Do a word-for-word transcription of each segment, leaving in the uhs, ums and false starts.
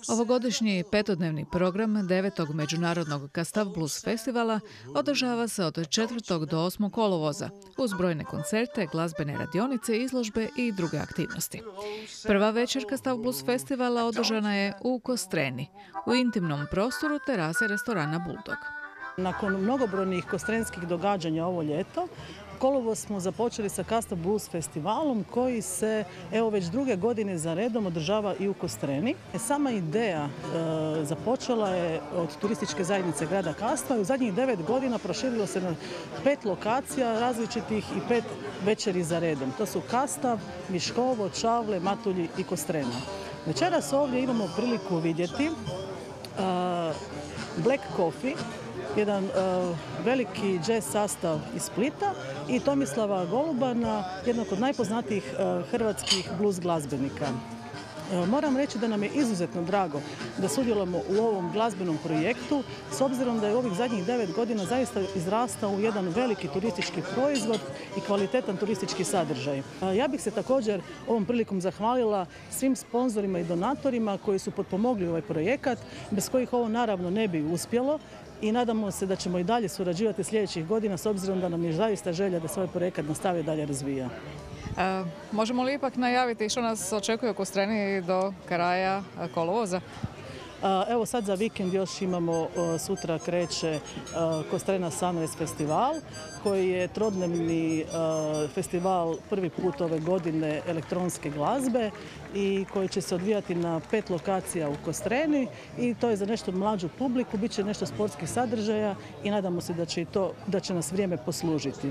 Ovogodišnji petodnevni program devetog međunarodnog Kastav Blues festivala održava se od četvrtog do osmog kolovoza uz brojne koncerte, glazbene radionice, izložbe i druge aktivnosti. Prva večer Kastav Blues festivala održana je u Kostreni, u intimnom prostoru terase restorana Bulldog. Nakon mnogobrojnih kostrenskih događanja ovo ljeto, kolovoz smo započeli sa Kastav Blues festivalom koji se evo već druge godine za redom održava i u Kostreni. Sama ideja e, započela je od turističke zajednice grada Kastva i u zadnjih devet godina proširilo se na pet lokacija različitih i pet večeri za redom. To su Kastav, Viškovo, Čavle, Matulji i Kostrena. Večeras ovdje imamo priliku vidjeti uh, Black Coffee, jedan uh, veliki jazz sastav iz Splita i Tomislava Golubana, jednog od najpoznatijih uh, hrvatskih blues glazbenika. Uh, moram reći da nam je izuzetno drago da sudjelujemo u ovom glazbenom projektu, s obzirom da je ovih zadnjih devet godina zaista izrastao u jedan veliki turistički proizvod i kvalitetan turistički sadržaj. Uh, ja bih se također ovom prilikom zahvalila svim sponzorima i donatorima koji su potpomogli ovaj projekat, bez kojih ovo naravno ne bi uspjelo. I nadamo se da ćemo i dalje surađivati sljedećih godina s obzirom da nam je zaista želja da svoj projekat nastavi dalje razvija. E, možemo li ipak najaviti što nas očekuje u Kostreni do kraja kolovoza? Evo sad za vikend još imamo, sutra kreće Kostrena Sunrise festival koji je trodnevni festival prvi put ove godine elektronske glazbe i koji će se odvijati na pet lokacija u Kostreni i to je za nešto mlađu publiku, bit će nešto sportskih sadržaja i nadamo se da će, i to, da će nas vrijeme poslužiti.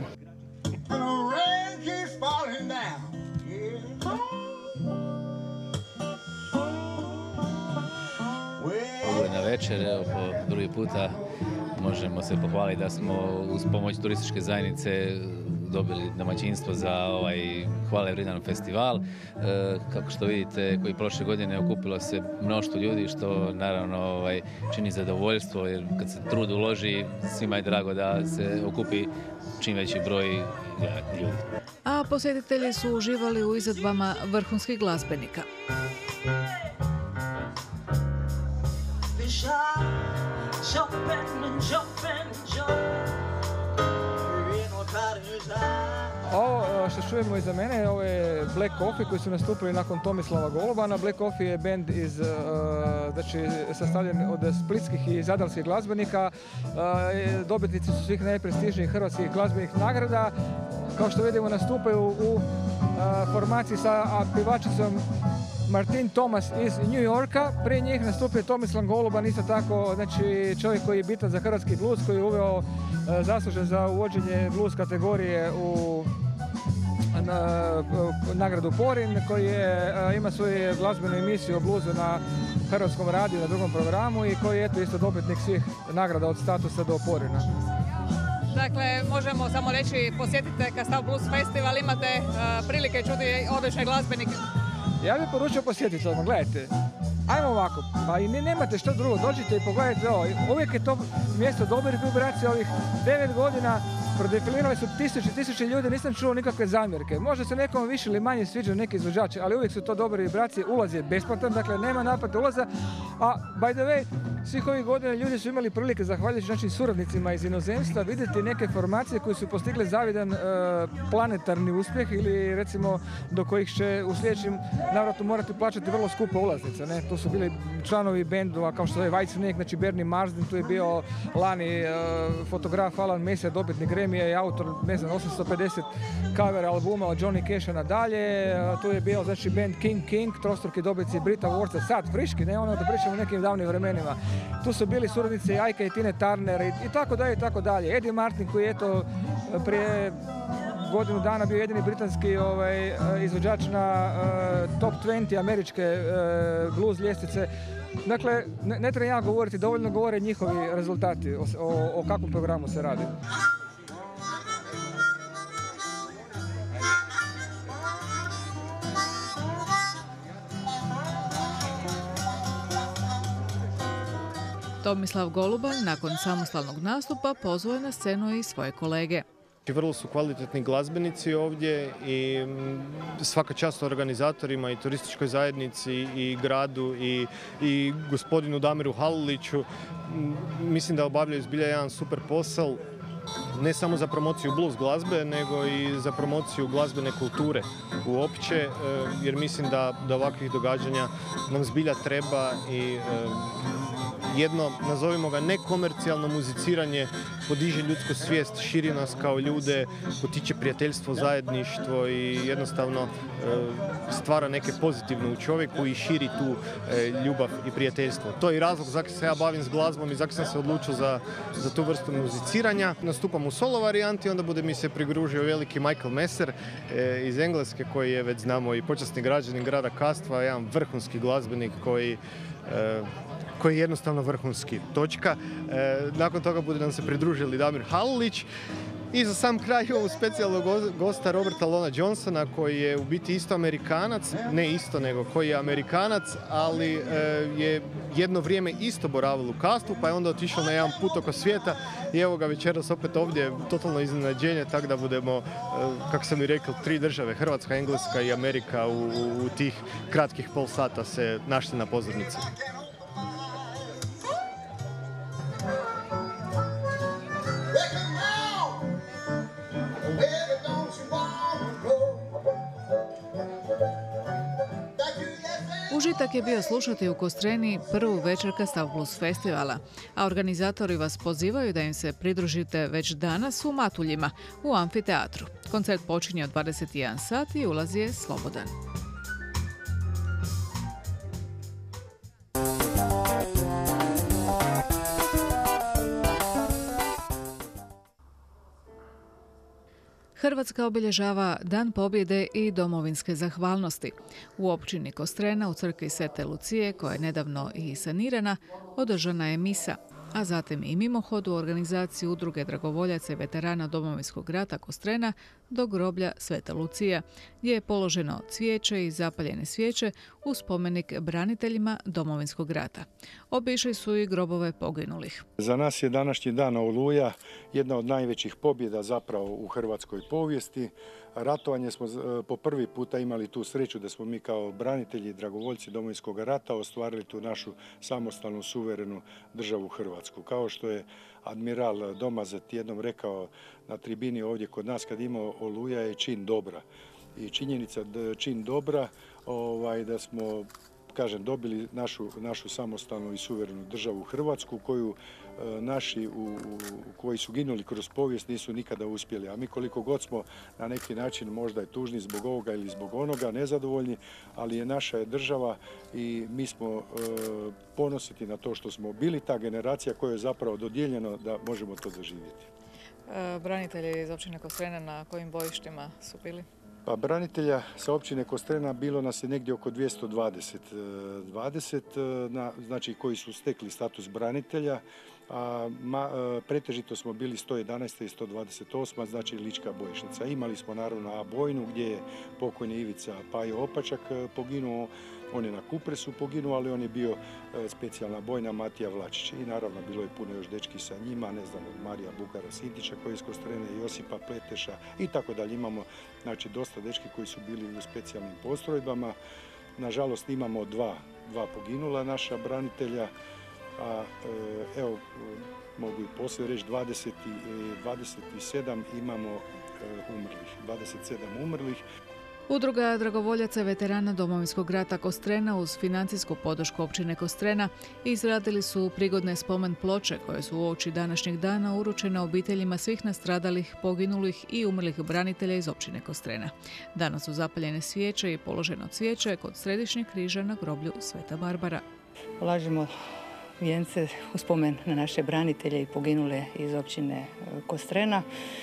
Na večer, evo, po drugi puta možemo se pohvaliti da smo uz pomoć turističke zajednice dobili domaćinstvo za ovaj hvale vrijedan festival. E, kako što vidite, koji prošle godine okupilo se mnoštvo ljudi, što naravno ovaj, čini zadovoljstvo, jer kad se trud uloži, svima je drago da se okupi čim veći broj ljudi. A posjetitelji su uživali u izvedbama vrhunskih glazbenika. Ovo što čujemo iza mene, ovo je Black Coffee koji su nastupili nakon Tomislava Golubana. Black Coffee je bend iz, znači, sastavljen od splitskih i zadarskih glazbenika. Dobitnici su svih najprestižnijih hrvatskih glazbenih nagrada. Kao što vidimo, nastupaju u formaciji sa pjevačicom Martin Thomas iz New Yorka. Prije njih nastupio Tomislav Goluban, isto tako, znači, čovjek koji je bitan za hrvatski blues, koji je uveo zaslužen za uvođenje blues kategorije u na, nagradu Porin, koji je, ima svoju glazbenu emisiju o bluesu na Hrvatskom radiju na drugom programu i koji je eto isto dobitnik svih nagrada od statusa do Porina. Dakle, možemo samo reći, posjetite Kastav Blues festival, imate uh, prilike čuti odlične glazbenike. Ja bih poručio posjetiteljima, gledajte, ajmo ovako, pa i ne, nemate što drugo, dođite i pogledajte ovo. Uvijek je to mjesto dobrih vibracija, ovih devet godina prodefilirali su tisuće, tisuće ljudi, nisam čuo nikakve zamjerke. Možda se nekom više ili manje sviđaju neki izvođači, ali uvijek su to dobre vibracije, ulaz je besplatan, dakle nema naplate ulaza. A by the way, svih ovih godina ljudi su imali prilike, zahvaljujući našim suradnicima iz inozemstva, vidjeti neke formacije koje su postigle zavidan e, planetarni uspjeh ili recimo do kojih će u sljedećem navratu morati plaćati vrlo skupe ulaznice. Ne? To su bili članovi bendova kao što je Whitesnake, znači Bernie Marsden, tu je bio lani e, fotograf Alan Mesa, dobitnik Grammy i autor, ne znam, osamsto pedeset cover albuma od Johnny Casha nadalje. Tu je bio, znači, band King King, trostruki dobitnici Brit Awardsa, sad friški, ne ono da pričamo o nekim davnim vremenima. Tu su bili suradnici Ajka i Tine Turner i, i tako dalje i tako dalje. Eddie Martin koji je eto prije godinu dana bio jedini britanski ovaj, izvođač na uh, top dvadeset američke uh, blues ljestvice. Dakle, ne, ne treba ja govoriti, dovoljno govore njihovi rezultati o, o, o kakvom programu se radi. Tomislav Goluban nakon samostalnog nastupa pozvao je na scenu i svoje kolege. Vrlo su kvalitetni glazbenici ovdje i svaka čast organizatorima i turističkoj zajednici i gradu i, i gospodinu Damiru Haluliću. Mislim da obavljaju zbilja jedan super posao, ne samo za promociju blues glazbe, nego i za promociju glazbene kulture uopće, jer mislim da, da ovakvih događanja nam zbilja treba i jedno, nazovimo ga, nekomercijalno muziciranje podiže ljudsku svijest, širi nas kao ljude, potiče prijateljstvo, zajedništvo i jednostavno stvara neke pozitivno u čovjeku i širi tu ljubav i prijateljstvo. To je i razlog zašto se ja bavim s glazbom i zašto sam se odlučio za, za tu vrstu muziciranja. Nastupam u solo varijanti, onda bude mi se pridružio veliki Michael Messer iz Engleske, koji je, već znamo, i počasni građanin grada Kastva, jedan vrhunski glazbenik koji koji je jednostavno vrhunski. Točka. E, nakon toga bude nam se pridružili Damir Halulić i za sam kraj imamo specijalnog gosta Roberta Lona Johnsona, koji je u biti isto Amerikanac, ne isto nego koji je Amerikanac, ali e, je jedno vrijeme isto boravio u Kastvu, pa je onda otišao na jedan put oko svijeta i evo ga večeras opet ovdje, totalno iznenađenje, tako da budemo, e, kako sam i rekao, tri države, Hrvatska, Engleska i Amerika u, u, u tih kratkih pol sata se našli na pozornici. Užitak je bio slušati u Kostreni prvu večer Kastav Blues festivala, a organizatori vas pozivaju da im se pridružite već danas u Matuljima, u amfiteatru. Koncert počinje od dvadeset jedan sati i ulaz je slobodan. Hrvatska obilježava Dan pobjede i domovinske zahvalnosti. U općini Kostrena u crkvi Svete Lucije, koja je nedavno i sanirana, održana je misa, a zatim i mimohod u organizaciji Udruge dragovoljaca i veterana Domovinskog rata Kostrena do groblja Sveta Lucija, gdje je položeno cvijeće i zapaljene svijeće u spomenik braniteljima Domovinskog rata. Obišli su i grobove poginulih. Za nas je današnji dan Oluja jedna od najvećih pobjeda zapravo u hrvatskoj povijesti. Ratovanje smo po prvi puta imali tu sreću da smo mi kao branitelji i dragovoljci Domovinskog rata ostvarili tu našu samostalnu suverenu državu Hrvatsku. Kao što je admiral Domazet jednom rekao na tribini ovdje kod nas kad imao Oluja je čin dobra. I činjenica da čin dobra ovaj, da smo, kažem, dobili našu, našu samostalnu i suverenu državu Hrvatsku koju e, naši u, u, koji su ginuli kroz povijest nisu nikada uspjeli. A mi koliko god smo na neki način možda je tužni zbog ovoga ili zbog onoga, nezadovoljni, ali je naša je država i mi smo e, ponositi na to što smo bili ta generacija koja je zapravo dodijeljeno da možemo to doživjeti. E, branitelji iz općine Kostrena na kojim bojištima su bili? Pa branitelja sa općine Kostrena bilo nas je negdje oko dvjesto dvadeset, dvadeset na, znači koji su stekli status branitelja, a ma, pretežito smo bili sto jedanaesta i sto dvadeset osma, znači Lička bojišnica. Imali smo naravno A bojnu gdje je pokojni Ivica Pajo Opačak poginuo, on je na Kupresu poginuo, ali on je bio specijalna bojna Matija Vlačić. I naravno bilo je puno još dečki sa njima, ne znam, od Marija Bugara Sintića koji je iz Kostrene, Josipa Pleteša i tako dalje. Imamo znači dosta dečki koji su bili u specijalnim postrojbama. Nažalost imamo dva, dva poginula naša branitelja, a evo mogu i poslije reći dvadeset, dvadeset sedam imamo umrlih, dvadeset sedam umrlih. Udruga dragovoljaca veterana Domovinskog rata Kostrena uz financijsku podršku općine Kostrena izradili su prigodne spomen ploče koje su uoči današnjeg dana uručene obiteljima svih nastradalih, poginulih i umrlih branitelja iz općine Kostrena. Danas su zapaljene svijeće i položeno cvijeće kod središnjeg križa na groblju Sveta Barbara. Polažemo vijence u spomen na naše branitelje i poginule iz općine Kostrena.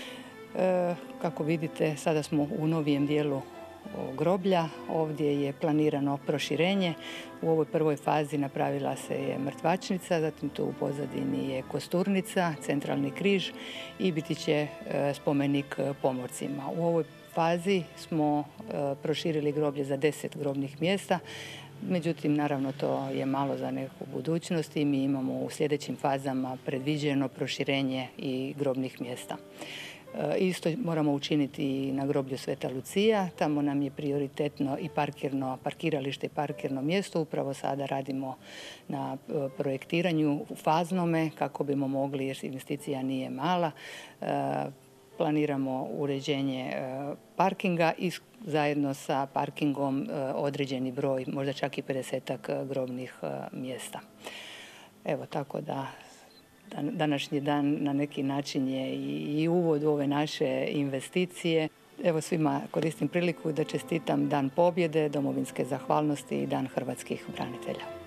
E, kako vidite, sada smo u novijem dijelu groblja. Ovdje je planirano proširenje. U ovoj prvoj fazi napravila se je mrtvačnica, zatim tu u pozadini je kosturnica, centralni križ i biti će spomenik pomorcima. U ovoj fazi smo proširili groblje za deset grobnih mjesta. Međutim, naravno, to je malo za neku budućnost i mi imamo u sljedećim fazama predviđeno proširenje i grobnih mjesta. Isto moramo učiniti i na groblju Sveta Lucija. Tamo nam je prioritetno i parkirno, parkiralište i parkirno mjesto. Upravo sada radimo na projektiranju u faznome kako bimo mogli, jer investicija nije mala, planiramo uređenje parkinga i zajedno sa parkingom određeni broj, možda čak i pedesetak grobnih mjesta. Evo, tako da današnji dan na neki način je i uvod u ove naše investicije. Evo, svima koristim priliku da čestitam Dan pobjede, domovinske zahvalnosti i Dan hrvatskih branitelja.